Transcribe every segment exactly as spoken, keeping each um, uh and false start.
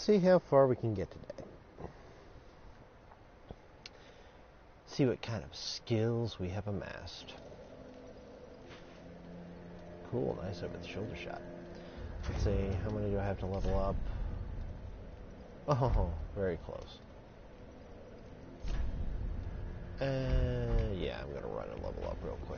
see how far we can get today. See what kind of skills we have amassed. Cool, nice over the shoulder shot. Let's see, how many do I have to level up? Oh, very close. Uh, yeah, I'm gonna run and level up real quick.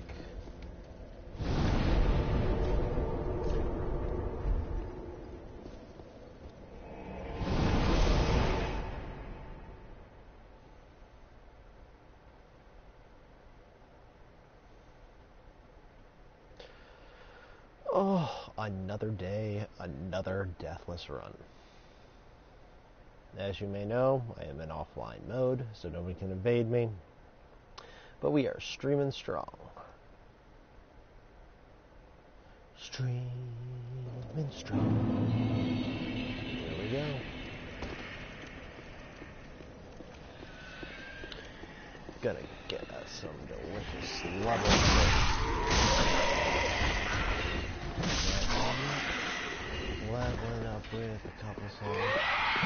Oh, another day, another deathless run. As you may know, I am in offline mode, so nobody can invade me. But we are streaming strong. Streaming strong. Here we go. Gonna get us some delicious levels. Leveling up with a couple songs.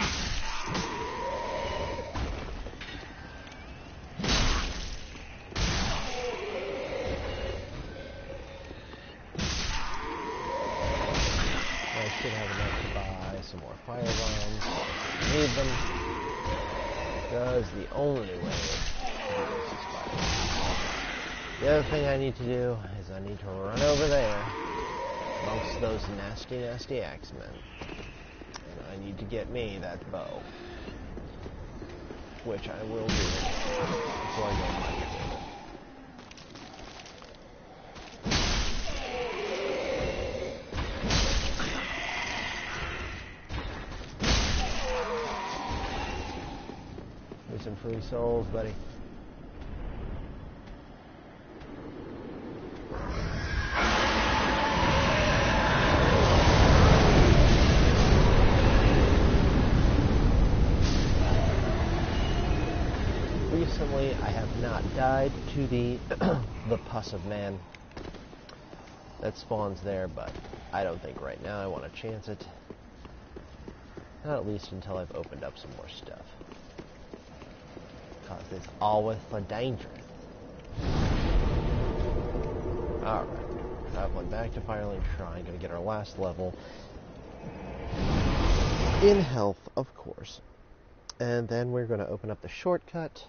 I should have enough to buy some more fire bombs. I need them. Because the only way to do this is fire bombs. The other thing I need to do is I need to run over there amongst those nasty, nasty axemen. And I need to get me that bow. Which I will do before I go to my next one. Give me some free souls, buddy. Recently, I have not died to the the pus of man that spawns there, but I don't think right now I want to chance it. Not at least until I've opened up some more stuff. Because it's always a danger. Alright, traveling back to Firelink Shrine, gonna get our last level. In health, of course. And then we're gonna open up the shortcut.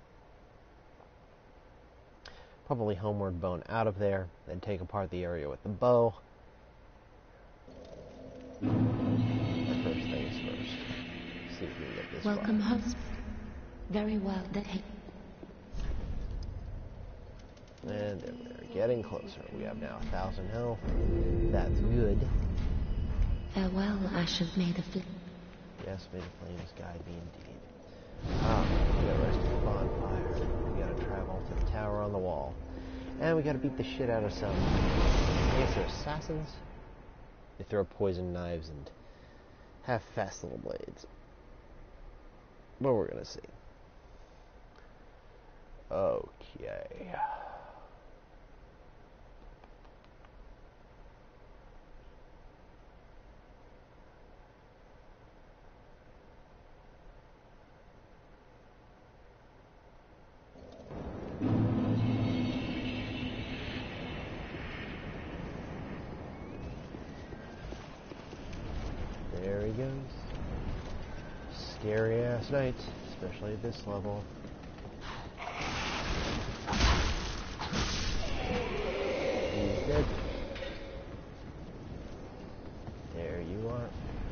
Probably homeward bone out of there, then take apart the area with the bow. But first things first. See if we can get this Welcome, far. host. Very well, that he... And then we're getting closer. We have now a thousand health. That's good. Farewell, Ash of May the Fl- Yes, may the flames guide me indeed. Ah, we gotta rest at the bonfire. We gotta travel to the tower on the wall. And we gotta beat the shit out of some... I guess they're assassins? They throw poison knives and have fast little blades. But we're gonna see. Okay. There he goes. Scary ass night, especially at this level. He's dead. There you are.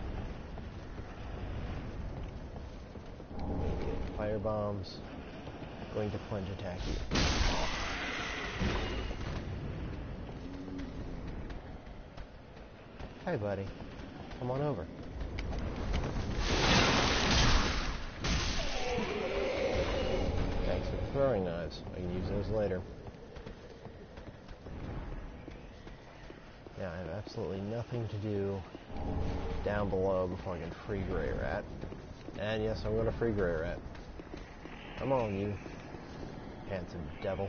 Fire bombs. Going to plunge attack you. Hi, buddy. Come on over. Thanks for the throwing knives. I can use those later. Now I have absolutely nothing to do down below before I can free Grey Rat. And yes, I'm going to free Grey Rat. Come on, you handsome devil.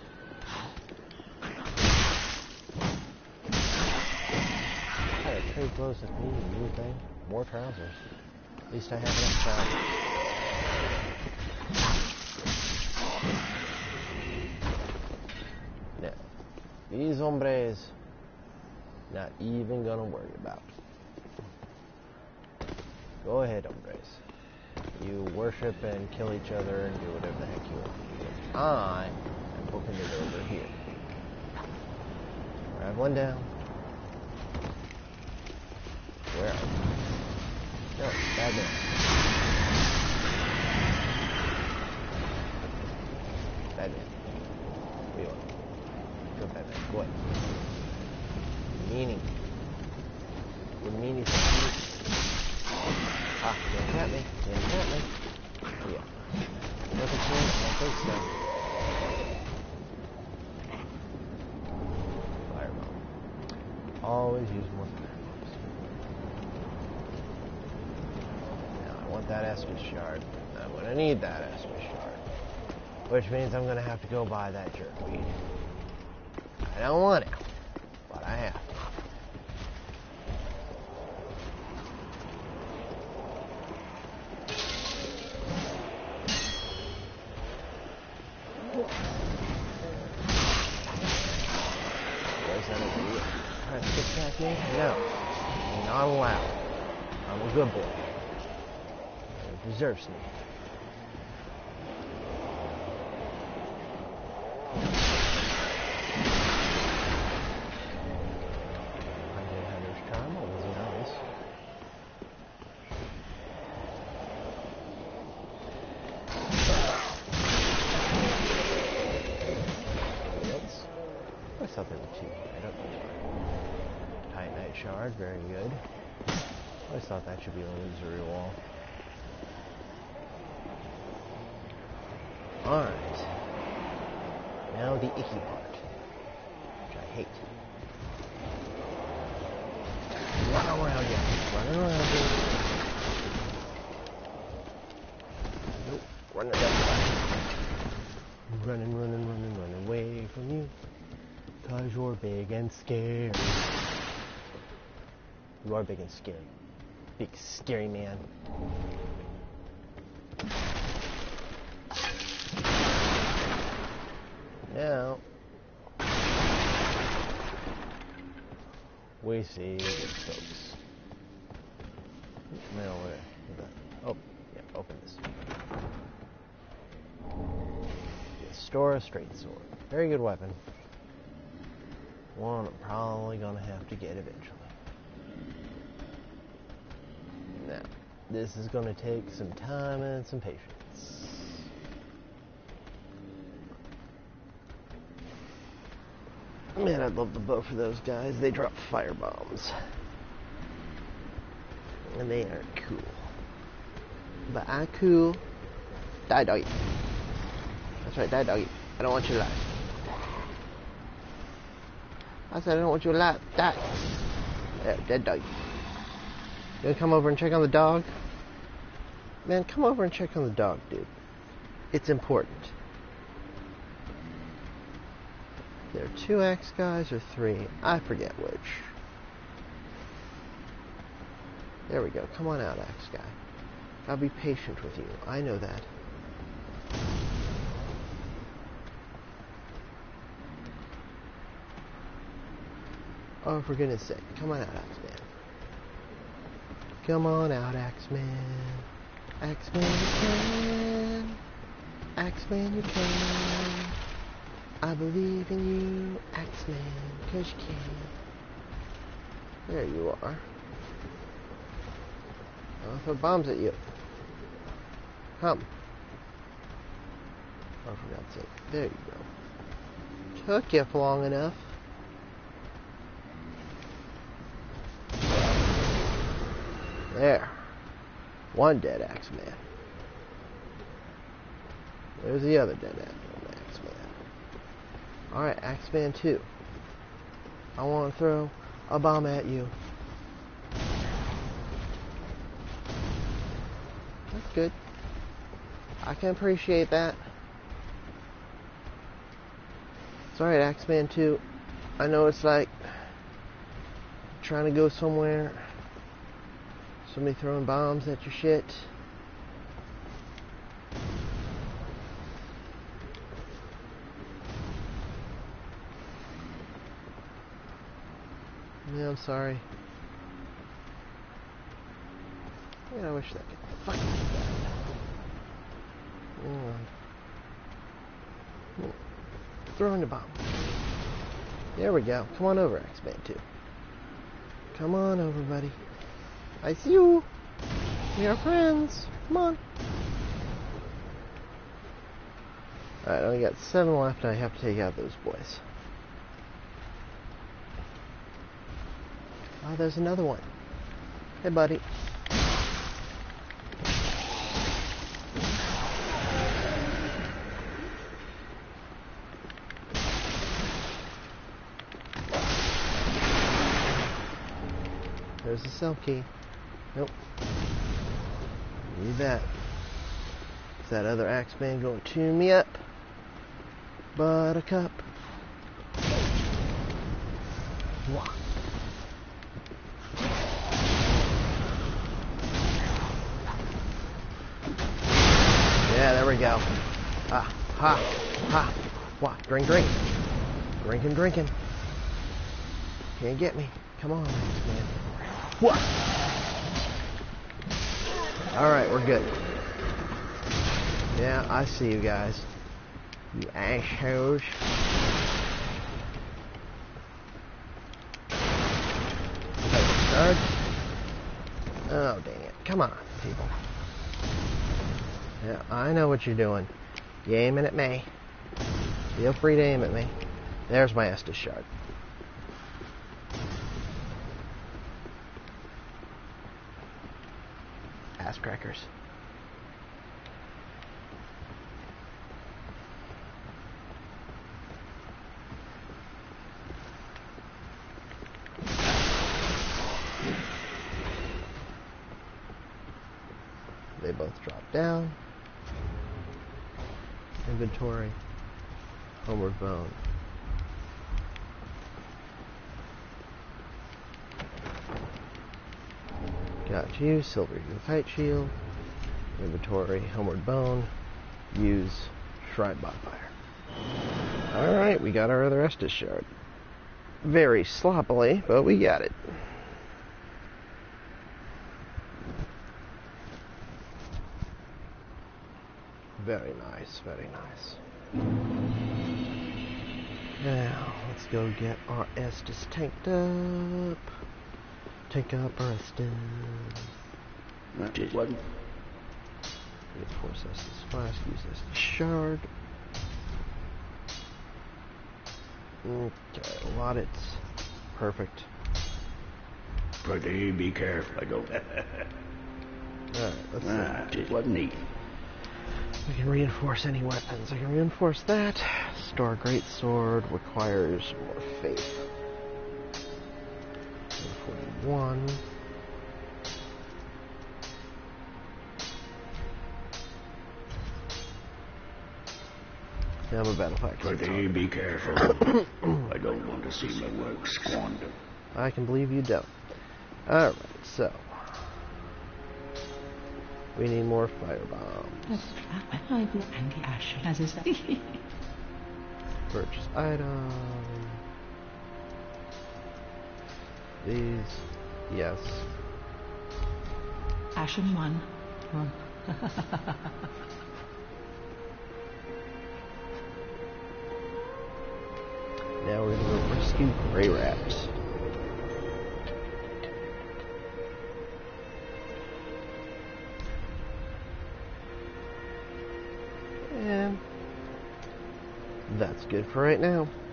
How to trade clothes with me, new thing, more trousers. At least I have enough trousers. Now, these hombres, not even gonna worry about. Go ahead, hombres. You worship and kill each other and do whatever the heck you want. I am booking it over here. I have one down. Where are you? No, bad man. Bad man. What do you want? Go, bad man. What? Meanie. You're meanie for me. Ah, can't tap me. Can't tap me. Yeah. Look at you. I don't think so. Fireball. Always use more fireballs. Now, I want that Estus shard. I'm going to need that Estus shard. Which means I'm going to have to go buy that jerkweed. I don't want it, but I have to. Trying to get back in? No. You're not allowed. I'm a good boy. It deserves me. Hundred Hunter's Charm, always nice. Yes. I thought there were two. I don't know. Titanite shard, very good. I always thought that should be a illusory wall. Alright. Now the icky part. Which I hate. Run around you. Running around you. Nope. Run the other way. Running, running, running, running away from you. Cause you're big and scary. You are big and scary. Big scary man. Now we see these folks. Now where? Oh, yeah, open this. The Stora straight sword. Very good weapon. One I'm probably gonna have to get eventually. Now, this is gonna take some time and some patience. Man, I'd love the both of those guys. They drop fire bombs. And they are cool. But I'm cool. Die, doggy. That's right, die, doggy. I don't want you alive. I said I don't want you alive. Die. There, dead doggy. You wanna come over and check on the dog? Man, come over and check on the dog, dude. It's important. There are two axe guys or three. I forget which. There we go. Come on out, axe guy. I'll be patient with you. I know that. Oh, for goodness sake. Come on out, Axeman. Come on out, Axeman. Axeman, you can. Axeman, you can. I believe in you, Axeman, because you can. There you are. I'll throw bombs at you. Come. Oh, for God's sake. There you go. Took you for long enough. There. One dead Axeman. There's the other dead Axeman. Alright, Axeman two. I want to throw a bomb at you. That's good. I can appreciate that. It's alright, Axeman two. I know it's like trying to go somewhere Somebody throwing bombs at your shit. Yeah, I'm sorry. Yeah, I wish that could fucking die. Yeah. Throwing the bomb. There we go. Come on over, X-Man two. Come on over, buddy. I see you. We are friends. Come on. Alright, I only got seven left. I have to take out those boys. Oh, there's another one. Hey, buddy. There's the cell key. Nope. Need that. Is that other Axeman going to tune me up? Buttercup. Wah. Yeah, there we go. Ah, ha, ha. What? Drink, drink. Drinking, drinking. Can't get me. Come on, Axeman. What? Alright, we're good. Yeah, I see you guys. You assholes. Charge. Oh, dang it. Come on, people. Yeah, I know what you're doing. You aiming at me. Feel free to aim at me. There's my Estus shard. Ass crackers. They both drop down. Inventory. Homeward Bone. Got you. Silver Kite Shield. Inventory. Homeward Bone. Use Shrine Bonfire. Alright, we got our other Estus shard. Very sloppily, but we got it. Very nice, very nice. Now, let's go get our Estus tanked up. Tank up our Estus. That is one. Reinforce Estus Flask, use Estus Shard. Okay, lot it. Perfect. Pretty be careful, I go. Alright, let's Ah, see. it wasn't neat. We can reinforce any weapons. I can reinforce that. Store Great Sword requires more faith. one forty-one. Now I'm a battle factory. Pretty be careful. I don't want to see my work squandered. I can believe you don't. Alright, so. We need more firebombs. Purchase item. These. Yes. Ashen one. Now we're going to rescue Grey Rats. And that's good for right now.